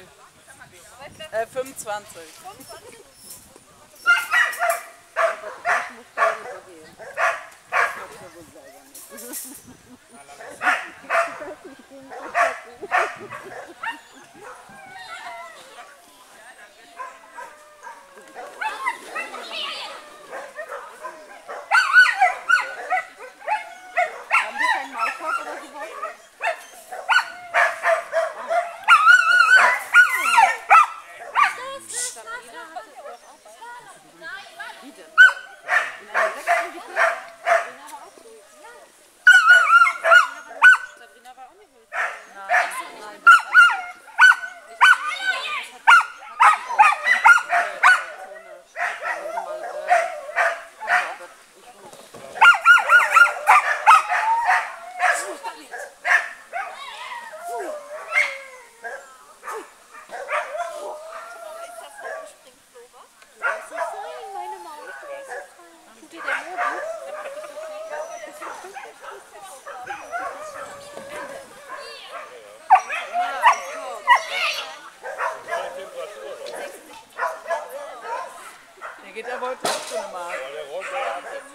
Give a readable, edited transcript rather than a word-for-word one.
25. Haben die keinen Maulkorb oder sowas? Wie denn? In einer sechsten Gippe? Sabrina war auch nicht wild. Nein. Der geht aber heute auch schon mal.